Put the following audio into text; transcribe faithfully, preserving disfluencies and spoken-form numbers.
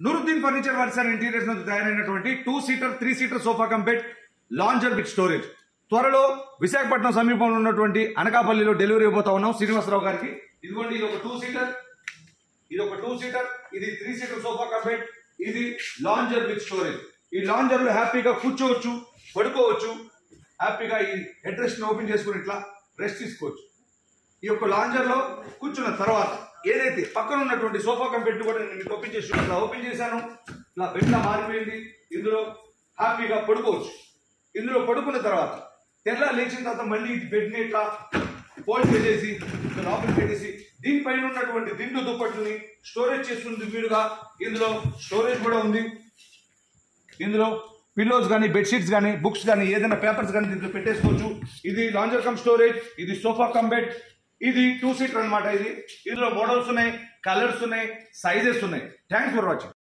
Nooruddin furniture works and interiors నుంచి తయారైనటువంటి two seater three seater sofa cum bed lounger with storage త్వరలో విశాఖపట్నం సమీపంలో ఉన్నటువంటి అనకాపల్లిలో డెలివరీ అయిపోతా ఉన్నాం శ్రీనివాసరావు గారికి. ఇదిగోండి, ఇది ఒక టూ సీటర్, ఇది ఒక టూ సీటర్, ఇది త్రీ సీటర్ సోఫా కంపెట్, ఇది లాంజర్ విత్ స్టోరేజ్. ఈ లాంజర్ లో హ్యాపీగా కూర్చోవచ్చు, పడుకోవచ్చు, హ్యాపీగా ఈ హెడ్ రెస్ట్ ని ఓపెన్ చేసుకుని ఇట్లా రెస్ట్ తీసుకోవచ్చు. ఈ యొక్క లాంజర్ లో కూర్చున్న తర్వాత ఏదైతే పక్కన ఉన్నటువంటి సోఫా కంపెట్ కూడా నేను మీకు ఓపెన్ చేసి ఇట్లా ఓపెన్ చేశాను, ఇట్లా బెడ్ లా మారిపోయింది. ఇందులో హ్యాపీగా పడుకోవచ్చు. ఇందులో పడుకున్న తర్వాత తెల్ల లేచిన తర్వాత మళ్ళీ బెడ్ ని ఇట్లా ఫోల్డ్ చేసేసి లోపలికి పెట్టేసి దీనిపైన ఉన్నటువంటి దిండు దుప్పట్లని స్టోరేజ్ చేస్తుంది వీలుగా. ఇందులో స్టోరేజ్ కూడా ఉంది. ఇందులో పిల్లోస్ కానీ బెడ్షీట్స్ కానీ బుక్స్ కానీ ఏదైనా పేపర్స్ కానీ దీంట్లో పెట్టేసుకోవచ్చు. ఇది లాంజర్ కమ్ స్టోరేజ్, ఇది సోఫా కమ్ బెడ్, ఇది టూ సీటర్ అనమాట. ఇది ఇందులో మోడల్స్ ఉన్నాయి, కలర్స్ ఉన్నాయి, సైజెస్ ఉన్నాయి. Thanks for watching.